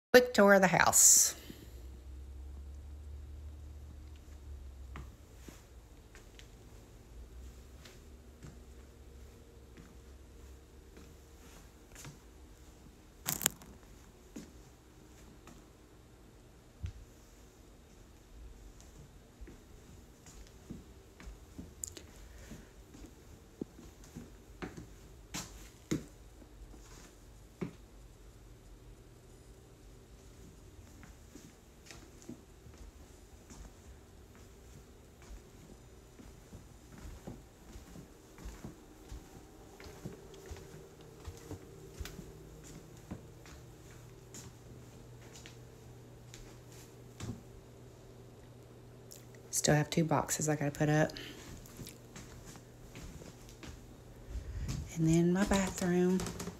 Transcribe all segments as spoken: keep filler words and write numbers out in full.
Quick tour of the house. Still have two boxes I gotta put up. And then my bathroom.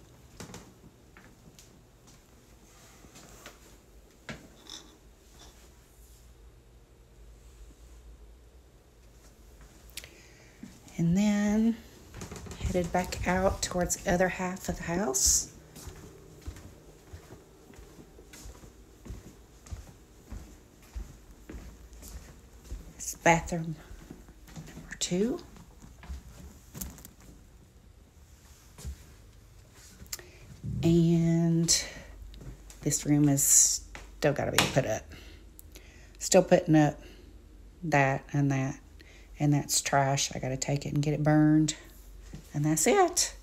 And then headed back out towards the other half of the house. It's bathroom number two. And this room is still got to be put up. Still putting up that and that. And that's trash. I got to take it and get it burned. And that's it.